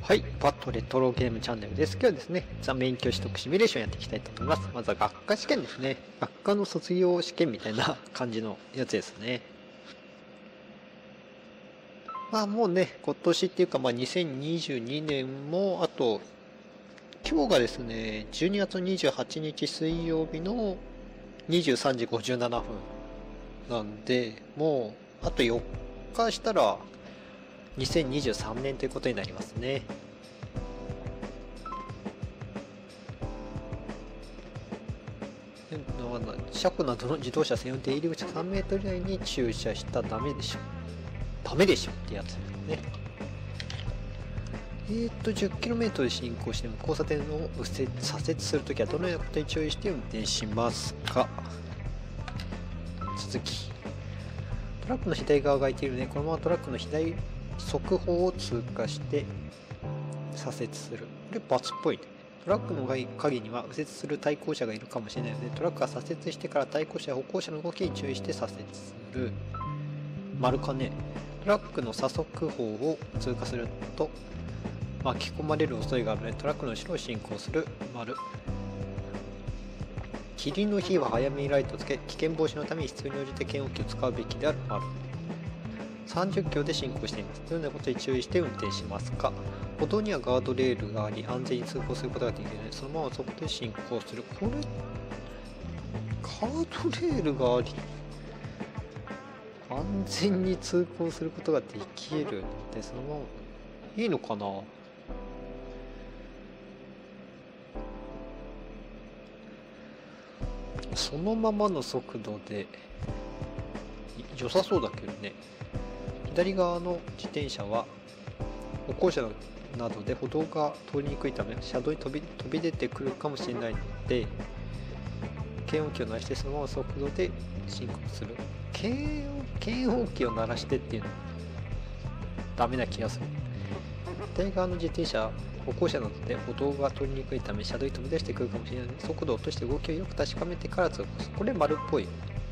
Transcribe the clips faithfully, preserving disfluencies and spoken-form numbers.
はい、パットレトロゲームチャンネルです。今日はですね、ザ免許取得シミュレーションやっていきたいと思います。まずは学科試験ですね。学科の卒業試験みたいな感じのやつですね。まあもうね、今年っていうかまあにせんにじゅうにねんもあと、今日がですね、じゅうにがつにじゅうはちにち水曜日のにじゅうさんじごじゅうななふんなんで、もうあとよっかしたらにせんにじゅうさんねんということになりますね。車庫などの自動車専用出入り口さんメートル以内に駐車したらダメでしょ。ダメでしょってやつですね。えーと、じゅっキロメートル で進行しても交差点を右折左折するときはどのようなことに注意して運転しますか。続き。トラックの左側が空いているので、このままトラックの左側方を通過して左折する。これバツっぽいね。トラックの陰には右折する対向車がいるかもしれないので、トラックが左折してから対向車や歩行者の動きに注意して左折する。丸かね。トラックの左側方を通過すると巻き込まれる恐れがあるので、トラックの後ろを進行する。丸。霧の日は早めにライトをつけ、危険防止のために必要に応じて検温器を使うべきである。丸。さんじゅっキロで進行しています。どのようなことに注意して運転しますか。歩道にはガードレールがあり、安全に通行することができるので、そのままそこで進行する。これ、ガードレールがあり、安全に通行することができるので、そのまま、いいのかな。そのままの速度で、良さそうだけどね。左側の自転車は歩行者などで歩道が通りにくいため車道に飛び飛び出てくるかもしれないので、検温器を鳴らしてそのまま速度で進行する。検温検温器を鳴らしてっていうのはダメな気がする。左側の自転車歩行者などで歩道が通りにくいため車道に飛び出してくるかもしれないので、速度を落として動きをよく確かめてから通行する。これ丸っぽい。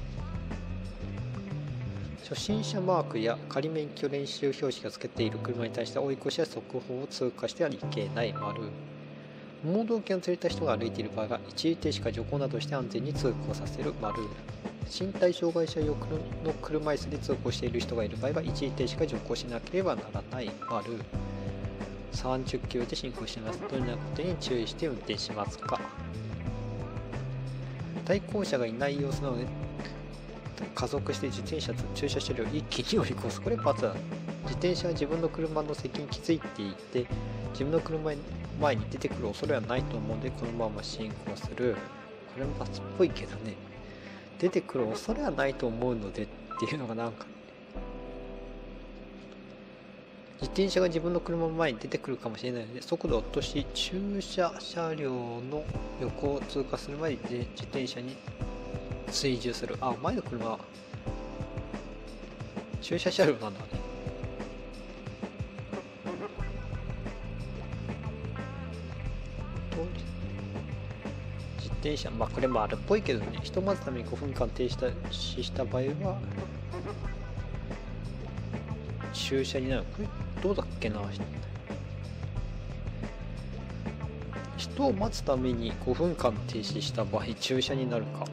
初心者マークや仮免許練習標識がつけている車に対して追い越しや速報を通過してはいけない。丸。盲導犬を連れた人が歩いている場合は一時停止か徐行などして安全に通行させる。丸。身体障害者用の車椅子で通行している人がいる場合は一時停止か徐行しなければならない。丸。さんじゅっキロで進行しています。どんなことに注意して運転しますか。対向車がいない様子なので加速して自転車と駐車車両を一気に追い越す。これ罰だ。自転車は自分の車の席に気づいていて、自分の車前に出てくる恐れはないと思うので、このまま進行する。これも罰っぽいけどね。出てくる恐れはないと思うのでっていうのがなんか、自転車が自分の車の前に出てくるかもしれないので、速度を落とし、駐車車両の横を通過する前に自転車に追従する。あ、前の車は駐車車両なんだね。自転車、まあこれもあるっぽいけどね。ひとまずためにごふんかん停止した場合は駐車になる。これどうだっけな。人を待つためにごふんかん停止した場合駐車になるか。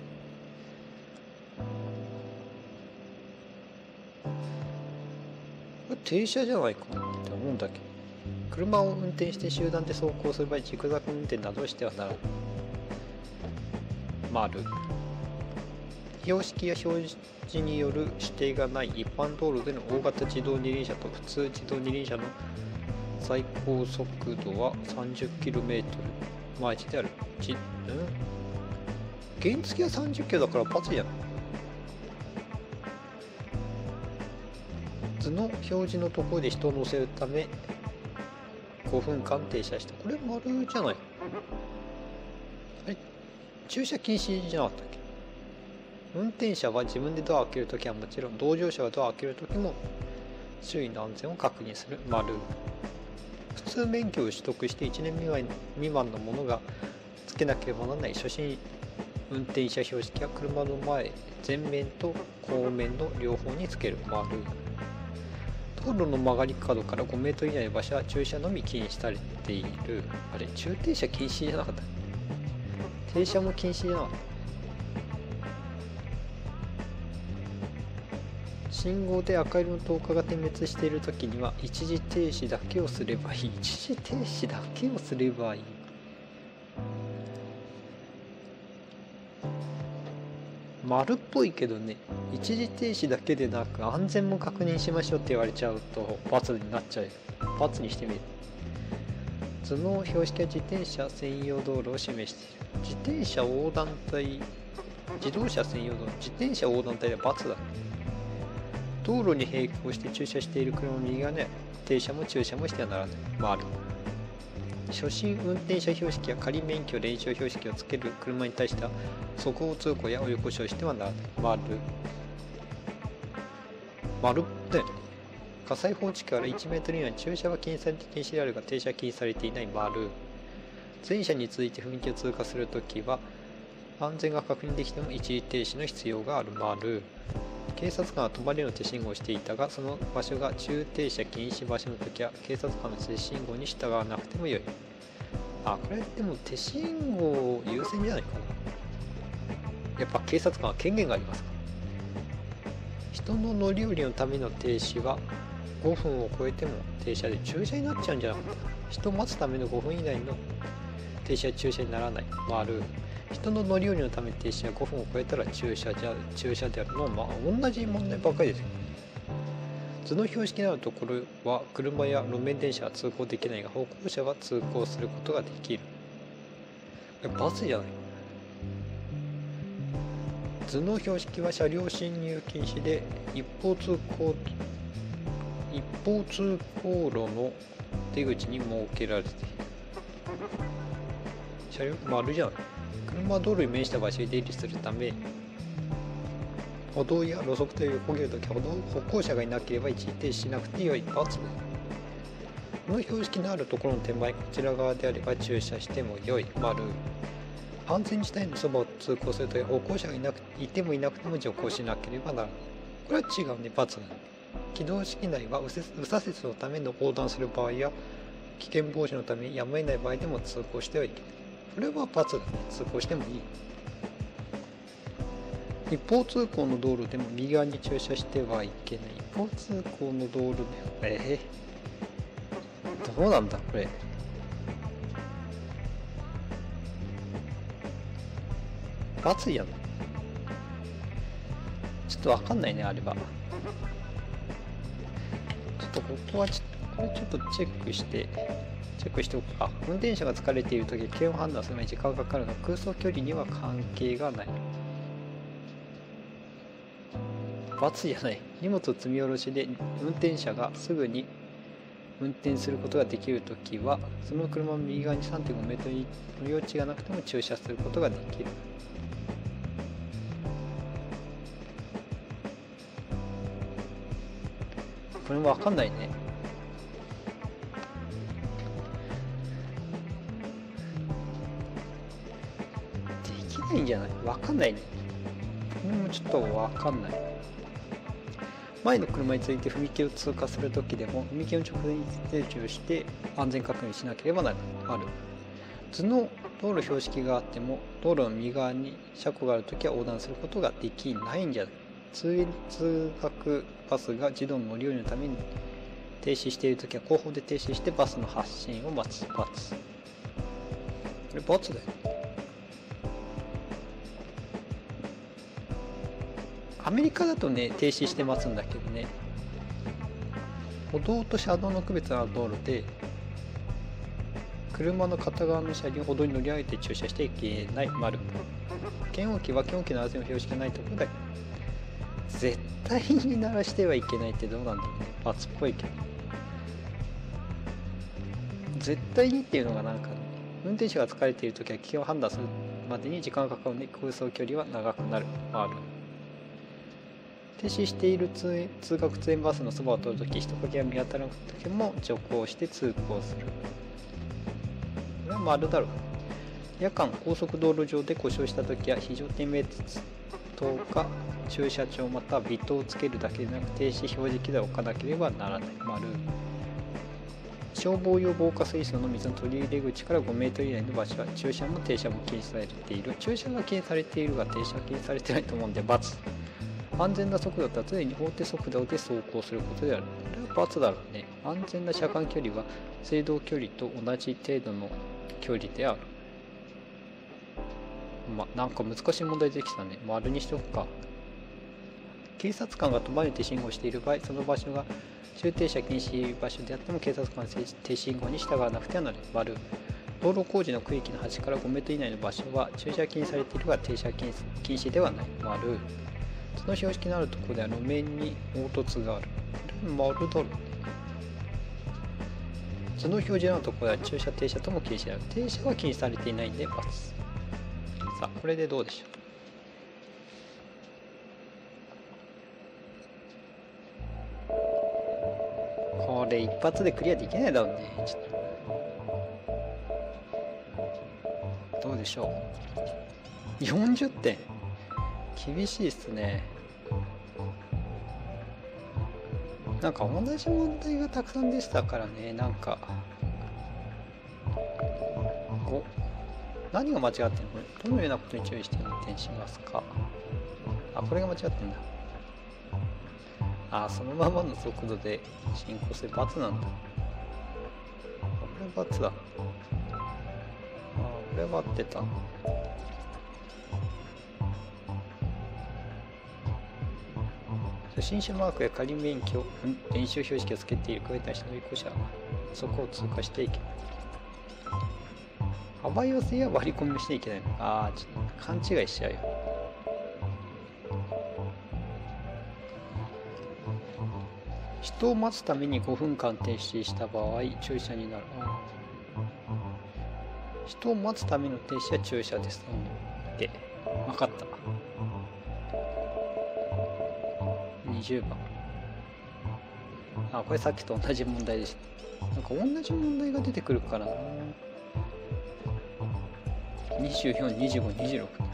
停車じゃないかなって思うんだけど、車を運転して集団で走行する場合、ジグザグ運転などしてはならない。丸。標識や表示による指定がない一般道路での大型自動二輪車と普通自動二輪車の最高速度は さんじゅっキロメートル 毎日である。じん原付はさんじゅっキロだから罰じゃない。図の表示のところで人を乗せるためごふんかん停車した。これ丸じゃない。あれ駐車禁止じゃなかったっけ。運転者は自分でドアを開けるときはもちろん、同乗者がドアを開けるときも周囲の安全を確認する。丸。普通免許を取得していちねん未満のものがつけなければならない初心運転者標識は車の前前面と後面の両方につける。丸。 道路の曲がり角からごメートル以内の場所は駐車のみ禁止されている。あれ、駐停車禁止じゃなかった？停車も禁止じゃなかった？信号で赤色の灯火が点滅しているときには一時停止だけをすればいい。一時停止だけをすればいい。丸っぽいけどね、一時停止だけでなく安全も確認しましょうって言われちゃうと×になっちゃう。×にしてみる。図の標識は自転車専用道路を示している。自転車横断帯、自動車専用道路、自転車横断帯で×だ。道路に並行して駐車している車の右側には停車も駐車もしてはならない。丸。初心運転者標識や仮免許練習標識をつける車に対しては速報通行や追い越しをしてはならない。丸。丸だよね。火災報知器からいちメートル以内に駐車は禁止されて禁止であるが停車は禁止されていない。丸。前車に続いて踏切を通過するときは安全が確認できても一時停止の必要がある。丸。警察官は止まれの手信号をしていたが、その場所が駐停車禁止場所の時は警察官の手信号に従わなくてもよい。あ、これでも手信号優先じゃないかな。やっぱ警察官は権限がありますから。人の乗り降りのための停止はごふんを超えても停車で駐車になっちゃうんじゃなかった。人を待つためのごふん以内の停車は駐車にならない。丸。人の乗り降りのため停止はごふんを超えたら駐車じゃ駐車であるのは、まあ同じ問題ばっかりですよ。図の標識のあるところは車や路面電車は通行できないが歩行者は通行することができる。バスじゃない。図の標識は車両進入禁止で一方通行一方通行路の出口に設けられている。車両丸じゃない。車は道路に面した場所に出入りするため歩道や路側帯を横切るとき歩道歩行者がいなければ一時停止しなくてよい。×。この標識のあるところの手前こちら側であれば駐車してもよい。丸。安全地帯のそばを通行するとき歩行者がいなくいてもいなくても徐行しなければならない。これは違うね。×だね。軌道式内は右左折のための横断する場合や危険防止のためにやむを得ない場合でも通行してはいけない。これは×だね。通行してもいい。一方通行の道路でも右側に駐車してはいけない。一方通行の道路でもえー、どうなんだこれ。×やん。ちょっとわかんないねあれば。ちょっとここはちょこれちょっとチェックしてチェックしておくか。運転者が疲れているとき危険を判断するのに時間がかかるが空想距離には関係がない。×じゃない。荷物積み下ろしで運転者がすぐに運転することができるときはその車の右側に さんてんごメートルの用地がなくても駐車することができる。これもわかんないね。できないんじゃない？わかんないね。これもちょっとわかんない。前の車について踏切を通過するときでも踏切の直前に停止をして安全確認しなければならない。ある。図の道路標識があっても道路の右側に車庫があるときは横断することができないんじゃない。通通学バスが自動の乗り降りのために停止しているときは後方で停止してバスの発進を待つ。×。これ×だよ。アメリカだとね停止して待つんだけどね、歩道と車道の区別のある道路で車の片側の車輪を歩道に乗り上げて駐車していけない。丸。検温器は検温器の安全の標識がないところだ。絶対に鳴らしてはいけないってどうなんだろうね。×っぽいけど絶対にっていうのがなんか、ね、運転手が疲れているときは危険を判断するまでに時間がかかるので空想距離は長くなる。丸。停止している 通, 通学通園バスのそばを通るとき人影が見当たらなくても徐行して通行する。これは丸だろう。夜間高速道路上で故障したときは非常点滅灯が駐車場またはビットをつけるだけでなく停止表示機材を置かなければならない。丸。消防用防火水槽の水の取り入れ口からごメートル以内の場所は駐車も停車も禁止されている。駐車が禁止されているが停車は禁止されてないと思うんで×。安全な速度だと常に法定速度で走行することである。これは×だろうね。安全な車間距離は制動距離と同じ程度の距離である。ま、なんか難しい問題できたね。丸にしておくか。警察官が止まれて信号している場合、その場所が駐停車禁止場所であっても警察官の停止信号に従わなくてはならない。丸。道路工事の区域の端からごメートル以内の場所は駐車禁止されているが停車禁止ではない。丸。その標識のあるところでは路面に凹凸がある。これ丸だろうね。その表示のあるところでは駐車停車とも禁止である。停車は禁止されていないんで×。さあ、これでどうでしょう。これ一発でクリアできないだろうね。ちょっとどうでしょう。よんじゅってん。厳しいっすね。なんか同じ問題がたくさんでしたからね。なんかお何が間違ってんの。これどのようなことに注意して運転しますか。あ、これが間違ってんだ。あ、そのままの速度で進行する×なんだ。これ×だ。あ、これは合ってた。初心者マークや仮免許練習標識をつけている加えた人の乗用車はそこを通過していけない。幅寄せや割り込みをしていけないの。ああ、ちょっと勘違いしちゃうよ。人を待つためにごふんかん停止した場合駐車になる。人を待つための停止は駐車です。うん、で分かった。にじゅうばん。あ、これさっきと同じ問題でした。なんか同じ問題が出てくるからな。にじゅうよん、にじゅうご、にじゅうろく。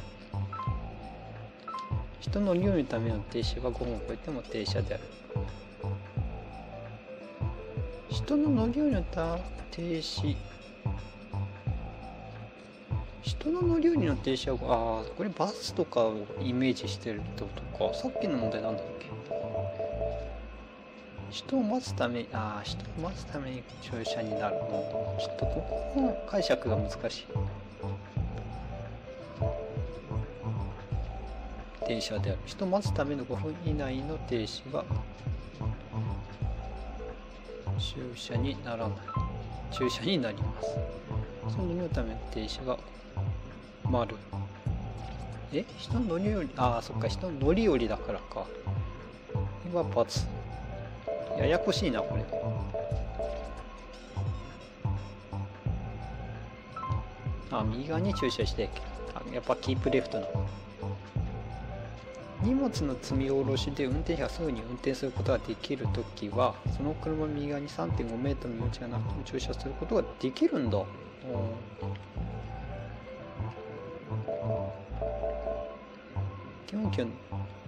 人の乗り降りのための停止はごふんを超えても停車である。人の乗り降りのた停止。人の乗り降りの停車は、ああ、これバスとかをイメージしてるってことか。さっきの問題なんだっけ。人を待つため、ああ、人を待つために駐車になるの。ちょっとここの解釈が難しい。停車である。人を待つためのごふん以内の停止は駐車にならない。駐車になります。その乗り降りのための停止は丸。え、人の乗り降り、ああ、そっか、人の乗り降りだからか。今×。ややこしいな、これ。あ、右側に駐車してあ、やっぱキープレフトな。荷物の積み下ろしで運転者がすぐに運転することができるときは、その車右側に さんてんごメートルの余地がなくても駐車することができるんだ。基本基本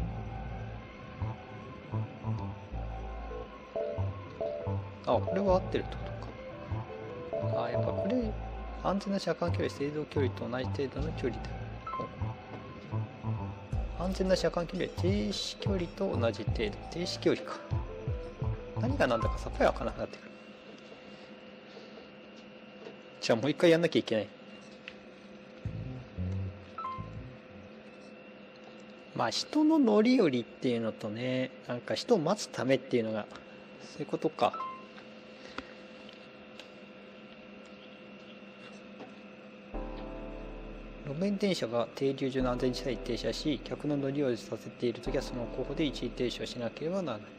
あ、これは合ってるってことか。あ、やっぱこれ安全な車間距離、制動距離と同じ程度の距離だ。安全な車間距離は停止距離と同じ程度。停止距離か。何が何だかさっぱりわからなくなってくる。じゃあもう一回やんなきゃいけない。まあ人の乗り降りっていうのとね、なんか人を待つためっていうのがそういうことか。路面電車が停留所の安全地帯に停車し、客の乗り降りさせているときはその後方で一時停止をしなければならない。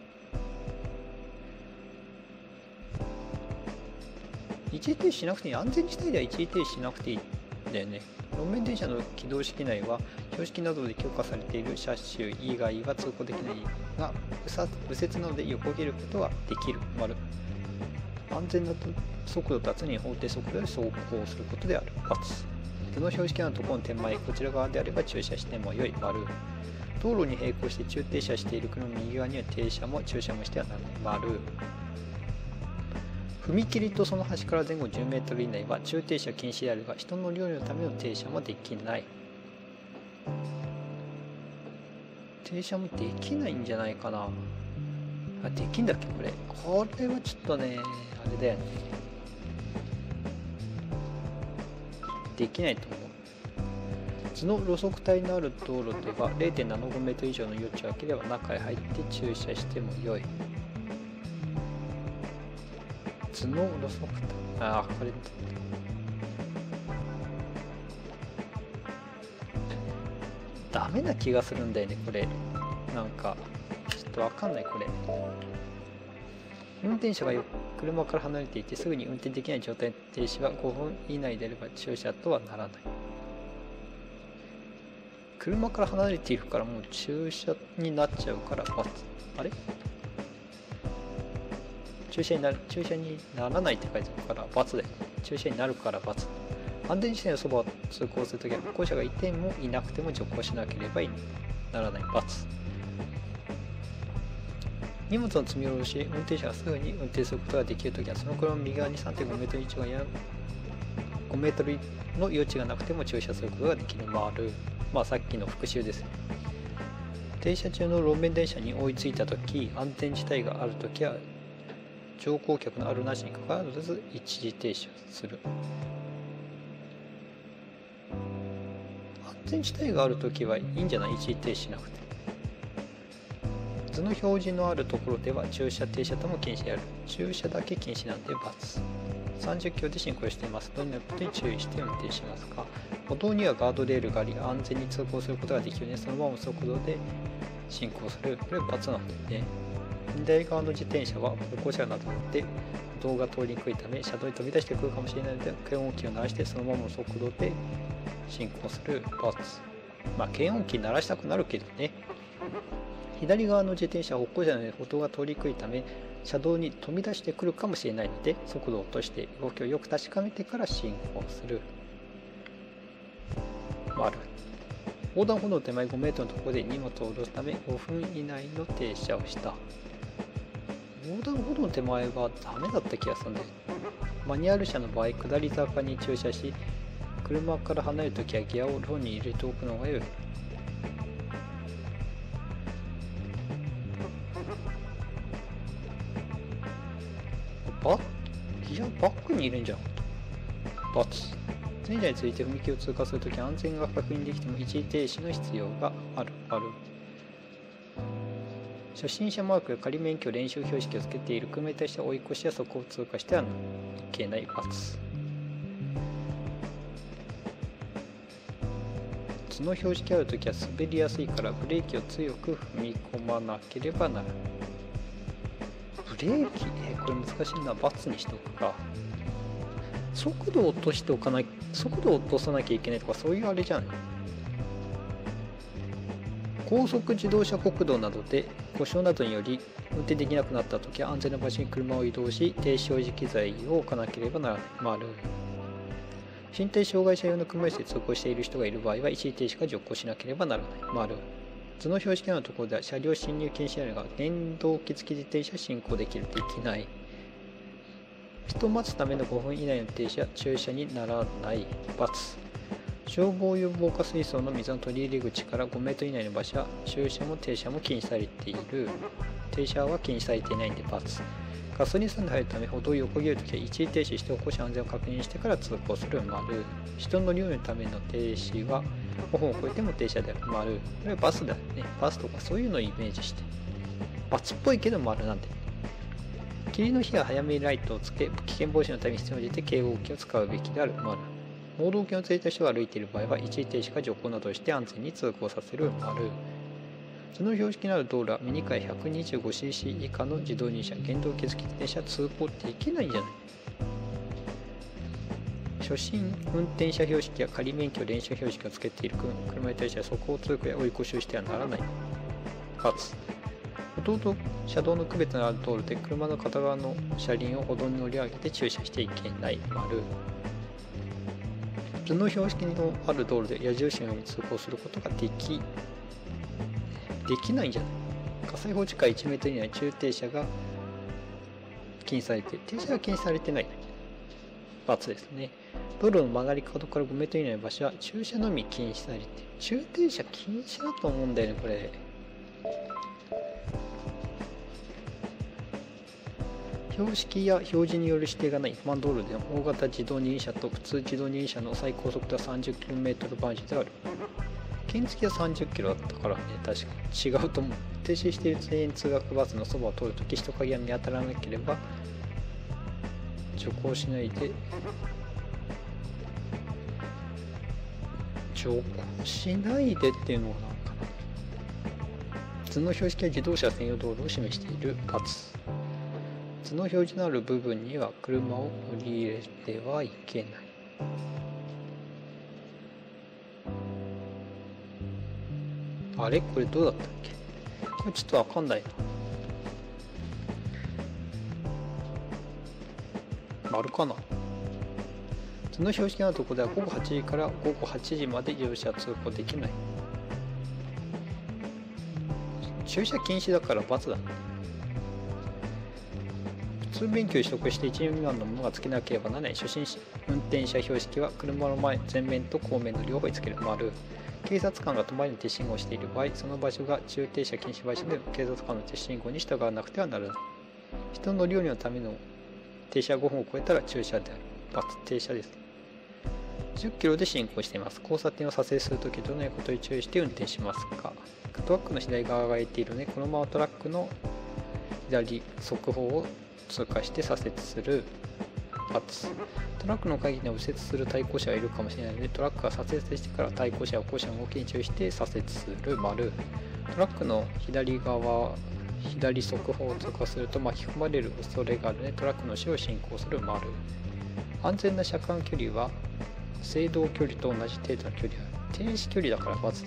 一時停止しなくていい。安全地帯では一時停止しなくていいんだよね。路面電車の起動式内は標識などで許可されている車種以外は通行できないが、右折などで横切ることはできる。丸。安全な速度とは常に法定速度で走行することである。×。その標識のところの手前、こちら側であれば駐車しても良い。丸。 道路に並行して駐停車している車の右側には停車も駐車もしてはならない。丸。踏切とその端から前後じゅうメートル以内は駐停車禁止であるが、人の料理のための停車もできない。停車もできないんじゃないかな。あ、できんだっけこれ。これはちょっとね、あれだよね。できないと思う。図の路側帯のある道路では れいてんななごメートル以上の余地を空ければ中へ入って駐車してもよい。図の路側帯、ああ、これダメな気がするんだよね、これ。なんかちょっとわかんない。これ運転者が車から離れていてすぐに運転できない状態で停止はごふん以内であれば駐車とはならない。車から離れているからもう駐車になっちゃうから×。あれ駐車になる、駐車にならないって書いてあるから×で、駐車になるから×。安全地点のそばを通行するときは歩行者がいてもいなくても徐行しなければならない×。荷物の積み下ろし、運転者がすぐに運転することができるときはその車の右側に さんてんごメートル以上やごメートルの余地がなくても駐車することができる。丸。まあさっきの復習ですね。停車中の路面電車に追いついたとき、安全地帯があるときは乗降客のあるなしにかかわらず一時停車する。安全地帯があるときはいいんじゃない？一時停止しなくて。図の表示のあるところでは駐車停車とも禁止である。駐車だけ禁止なんで×。さんじゅっキロで進行しています。どんなことに注意して運転しますか？歩道にはガードレールがあり安全に通行することができるので、そのまま速度で進行する。これは×なんだよね。左側の自転車は歩行者などで歩道が通りにくいため車道に飛び出してくるかもしれないので検温器を鳴らしてそのままの速度で進行する×。まあ検温器鳴らしたくなるけどね。左側の自転車は歩行者なので歩道が通りにくいため車道に飛び出してくるかもしれないので速度を落として動きをよく確かめてから進行する。丸。横断歩道の手前ごメートルのところで荷物を下ろすためごふん以内の停車をした。横断歩道の手前はダメだった気がするんで、マニュアル車の場合下り坂に駐車し車から離れるときはギアをローに入れておくのが良い。バギアバックに入れんじゃん。×。前者について踏切を通過するとき安全が確認できても一時停止の必要がある。ある。初心者マークや仮免許練習標識をつけている車に対して追い越しやそこを通過してはいけない。×。図の標識あるときは滑りやすいからブレーキを強く踏み込まなければならない。ブレーキ、えー、これ難しいな。×にしとくか。速度を落としておかない、速度を落とさなきゃいけないとかそういうあれじゃん。高速自動車国道などで故障などにより運転できなくなったときは安全な場所に車を移動し停止表示機材を置かなければならない。丸。身体障害者用の車椅子で通行している人がいる場合は一時停止か徐行しなければならない。丸。図の標識のところでは車両進入禁止であるが電動機付き自転車進行できる。できない。人を待つためのごふん以内の停車駐車にならない。×。消防用防火水槽の水の取り入れ口からごメートル以内の場所は駐車も停車も禁止されている。停車は禁止されていないんで×。ガソリンスタンドに入るため歩道を横切るときは一時停止して歩行者安全を確認してから通行する。丸。人の量のための停止はごふんを超えても停車である。丸。これはバスだよね。バスとかそういうのをイメージして×っぽいけど丸なんで。霧の日は早めにライトをつけ危険防止のために必要に応じて警報器を使うべきである。丸。盲導犬を連れた人が歩いている場合は一時停止か徐行などをして安全に通行させる。丸。その標識のある道路はミニカー ひゃくにじゅうごシーシー 以下の自動入車原動機付き自転車通行できないんじゃない。初心運転者標識や仮免許練習標識をつけている車に対しては走行通行や追い越しをしてはならない。×。歩道と車道の区別のある道路で車の片側の車輪を歩道に乗り上げて駐車していけない。丸。図の標識のある道路で矢印のように通行することができできないんじゃない？火災報知からいちメートル以内中停車が禁止されて、停車が禁止されてない。×ですね。道路の曲がり角からごメートル以内の場所は駐車のみ禁止されて、駐停車禁止だと思うんだよね、これ。標識や表示による指定がない一般道路での大型自動二輪車と普通自動二輪車の最高速度は さんじゅっキロメートル バージである。原付はさんじゅっキロだったからね、確かに違うと思う。停止している通園通学バスのそばを通るとき人影が見当たらなければ徐行しないで徐行しないでっていうのはなんかな。図の標識は自動車専用道路を示している。×。図の表示のある部分には車を乗り入れてはいけない。あれこれどうだったっけ？これちょっとわかんないな。丸かな。図の標識のあるところではごごはちじからごごはちじまで自動車通行できない。駐車禁止だから×だね。普通免許を取得していちねん未満のものがつけなければならない初心者運転者標識は車の前前面と後面の両方につける。丸。警察官が止まりに停止信号をしている場合、その場所が駐停車禁止場所で警察官の停止信号に従わなくてはならない。人の乗り降りのための停車ごふんを超えたら駐車である。×。停車です。じゅっキロで進行しています。交差点を左折するときどのようなことに注意して運転しますか？トラックの左側が空いているので、このままトラックの左側方を通過して左折する。×。トラックの陰には右折する対向車がいるかもしれないので、トラックが左折してから対向車や歩行者の動きに注意して左折する。丸。トラックの左側左側方を通過すると巻き込まれる恐れがあるので、トラックの後ろを進行する。丸。安全な車間距離は制動距離と同じ程度の距離である。停止距離だから×。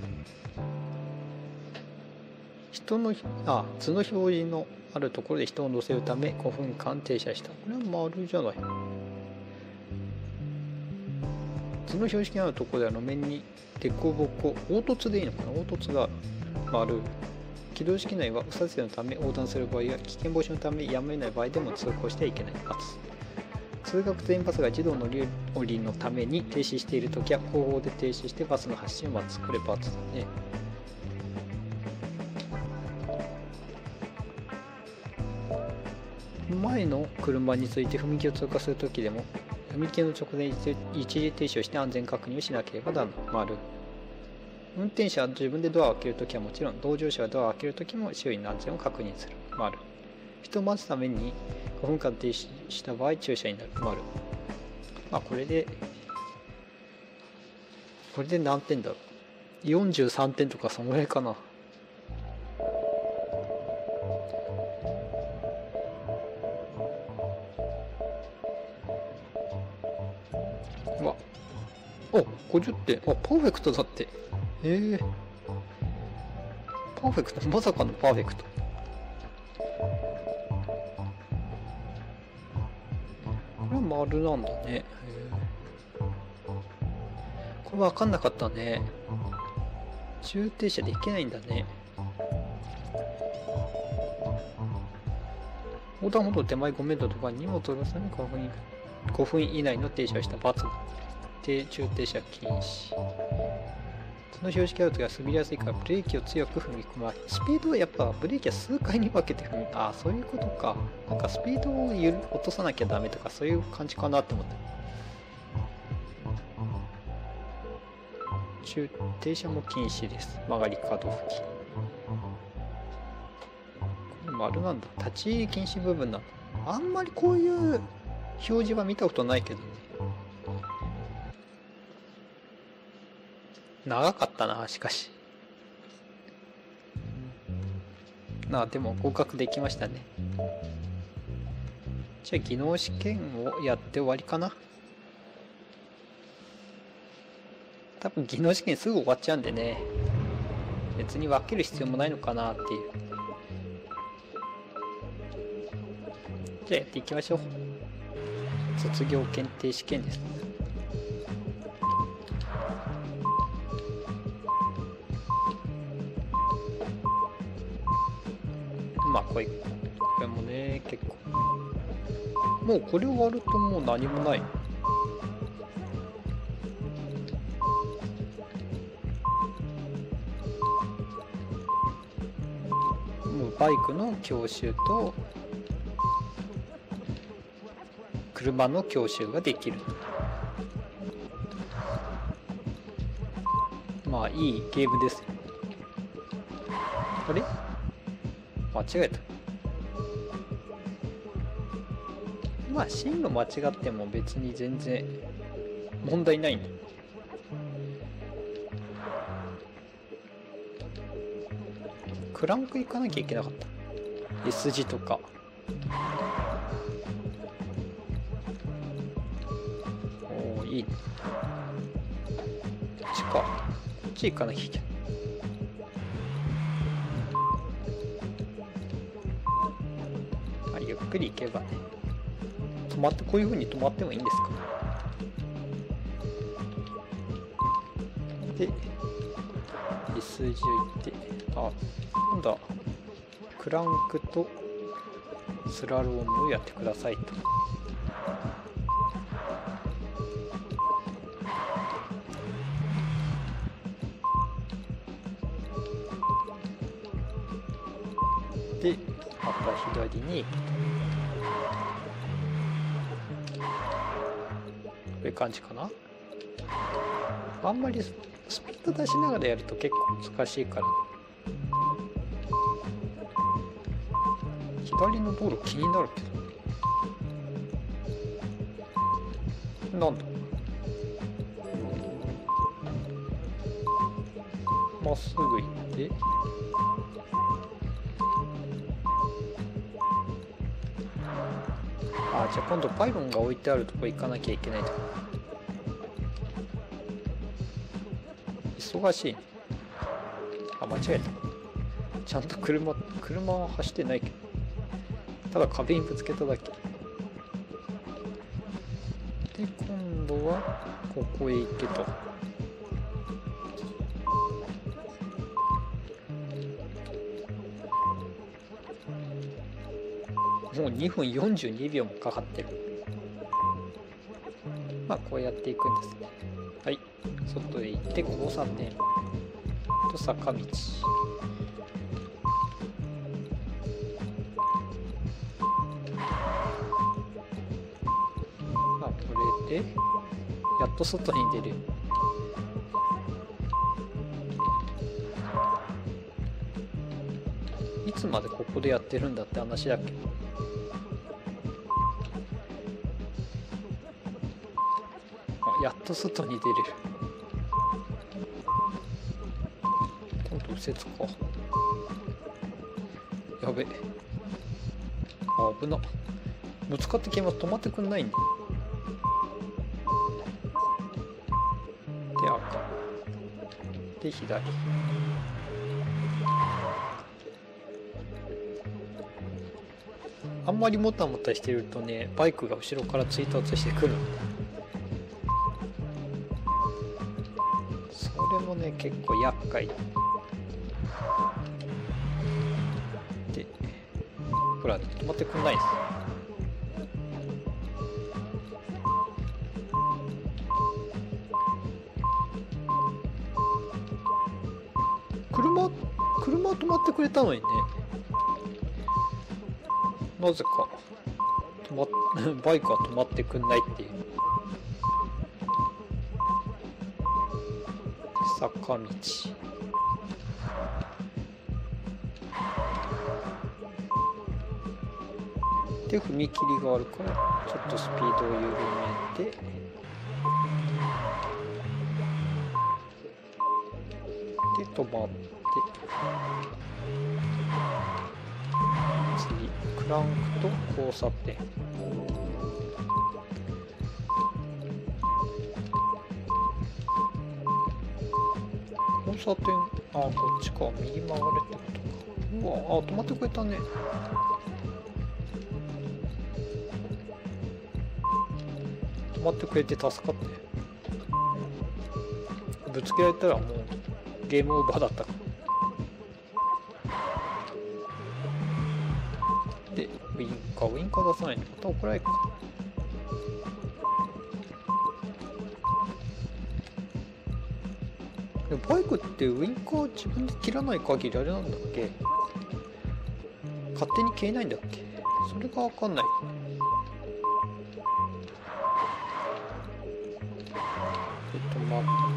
人のあ図の表示のあるところで人を乗せるためごふんかん停車した。これは丸じゃない。図の標識のあるところでは路面に凸凹、凹凸でいいのかな。凹凸が丸。軌道式内は右左折のため横断する場合や危険防止のためやむを得ない場合でも通行してはいけない。×。通学全バスが自動乗り降りのために停止しているときは後方で停止してバスの発進を待つ。これ×だね。前の車について踏切を通過するときでも踏切の直前に一時停止をして安全確認をしなければならない。丸。運転者は自分でドアを開けるときはもちろん同乗者はドアを開けるときも周囲の安全を確認する。丸。人を待つためにごふんかん停止した場合駐車になる。丸。まあこれでこれで何点だろう。よんじゅうさんてんとかそのぐらいかな。うわおごじゅってん。あパーフェクトだって。ええー、パーフェクト、まさかのパーフェクト。これは丸なんだね。これ分かんなかったね。駐停車できないんだね。横断歩道手前ごメートルとか荷物を出さないごふん以内の停車をした×。停駐停車禁止。その標識あるときは滑りやすいからブレーキを強く踏み込まない。スピードはやっぱブレーキは数回に分けて踏み、ああそういうことか。なんかスピードをゆる落とさなきゃダメとかそういう感じかなって思った。駐停車も禁止です。曲がり角付近。これ丸なんだ。立ち入り禁止部分なんだ。あんまりこういう表示は見たことないけどね。長かったな、しかし。なあ、でも合格できましたね。じゃあ技能試験をやって終わりかな。多分技能試験すぐ終わっちゃうんでね、別に分ける必要もないのかなっていう。じゃあやっていきましょう。卒業検定試験です。 まあこれこれもね結構もうこれ終わるともう何もない。もうバイクの教習と車の教習ができる。まあいいゲームです。あれ間違えた。まあ進路間違っても別に全然問題ないんだ。クランク行かなきゃいけなかった。 S 字とかおおいいね。こっちか、こっち行かなきゃいけない。あ、ゆっくり行けばね。止まってこういう風に止まってもいいんですか。で S 字を行って、あ、今度はクランクとスラロームをやってくださいと。でまた左にこういう感じかな。あんまりスピード出しながらやると結構難しいから、左の道路気になるけど、なんだまっすぐ行って、あ、じゃあ今度パイロンが置いてあるとこ行かなきゃいけないと。忙しいね。あ、間違えた。ちゃんと車車は走ってないけど、ただ壁にぶつけただけで、今度はここへ行けと。もうにふんよんじゅうにびょうもかかってる。まあこうやっていくんですね。はい、外へ行って交差点と坂道。まあこれでやっと外に出る。いつまでここでやってるんだって話だけど、やっと外に出れる。今度右折か。やべ、あ、危な。ぶつかってきます。止まってくんないんだ。で、赤で左。あんまりもたもたしてるとね、バイクが後ろから追突してくる。それもね結構厄介で、ほら止まってくんないです。車車止まってくれたのにね、なぜか止まっバイクは止まってくんないっていう。坂道で踏切があるからちょっとスピードを緩めて、で止まって、次クランクと交差点。交差点、あ、こっちか、右曲がれってことか。うわ、あ、止まってくれたね。止まってくれて助かって。ぶつけられたらもうゲームオーバーだったから。 ンカー出さないとまた怒られるか。でもバイクってウインカー自分で切らない限りあれなんだっけ、勝手に消えないんだっけ、それが分かんない。ちょっと待って、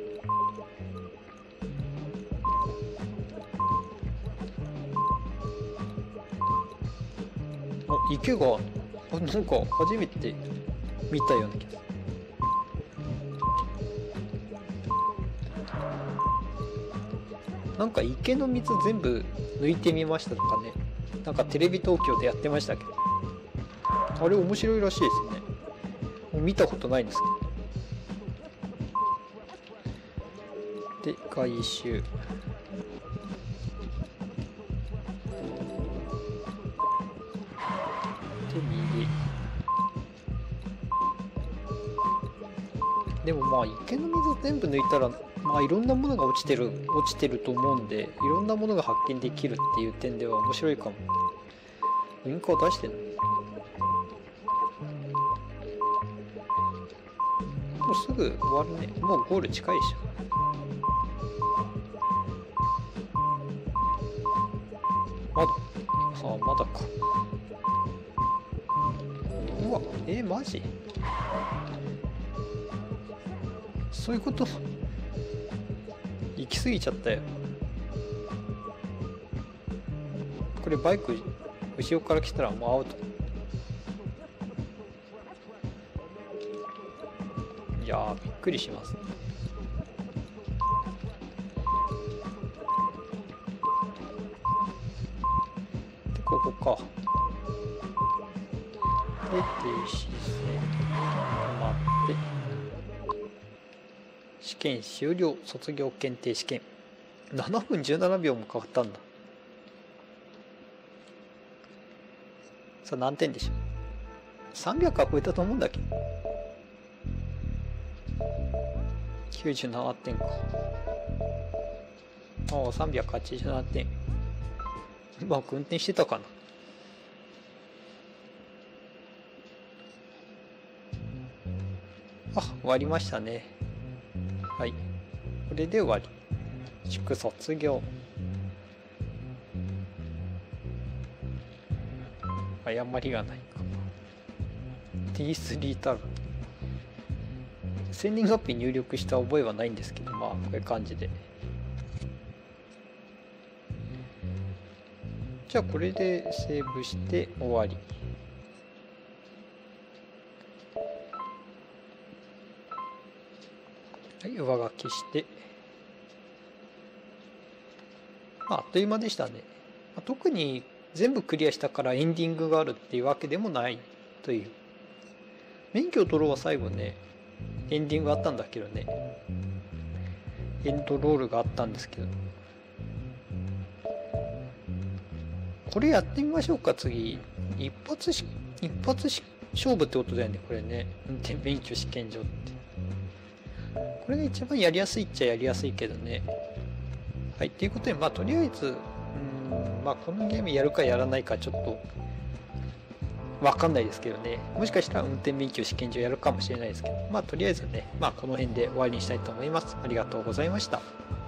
あ、池があ、なんか初めて見たような気がする。なんか池の水全部抜いてみましたとかね、なんかテレビ東京でやってましたけど、あれ面白いらしいですね。もう見たことないんですけど。で、回収。で、右。でもまあ池の水全部抜いたら、まあいろんなものが落ちてる落ちてると思うんで、いろんなものが発見できるっていう点では面白いかも。ウインカー出してんの？もうすぐ終わるね。もうゴール近いでしょ。まだ、ああまだか。うわ、えー、マジ？そういうこと？行き過ぎちゃったよ。これバイク後ろから来たらもうアウト。いやーびっくりしますね。でここか。で停止線止まって。試験終了。卒業検定試験ななふんじゅうななびょうもかかったんだ。さあ何点でしょう。さんびゃくは超えたと思うんだけど。きゅうじゅうななてんか。ああさんびゃくはちじゅうななてん。うまく運転してたかな。あ、終わりましたね。はい、これで終わり。祝卒業。誤りがないか。ティースリー タグ。生年月日入力した覚えはないんですけど、まあこういう感じで。じゃあこれでセーブして終わり。はい、上書きして、あっという間でしたね。特に全部クリアしたからエンディングがあるっていうわけでもないという。免許を取ろうは最後ね、エンディングあったんだけどね、エンドロールがあったんですけど、これやってみましょうか。次一発し一発し勝負ってことだよね、これね。運転免許試験場って。これが一番やりやすいっちゃやりやすいけどね。はい、ということで、まあとりあえず、うん、まあこのゲームやるかやらないかちょっとわかんないですけどね。もしかしたら運転免許試験場やるかもしれないですけど、まあとりあえずね、まあこの辺で終わりにしたいと思います。ありがとうございました。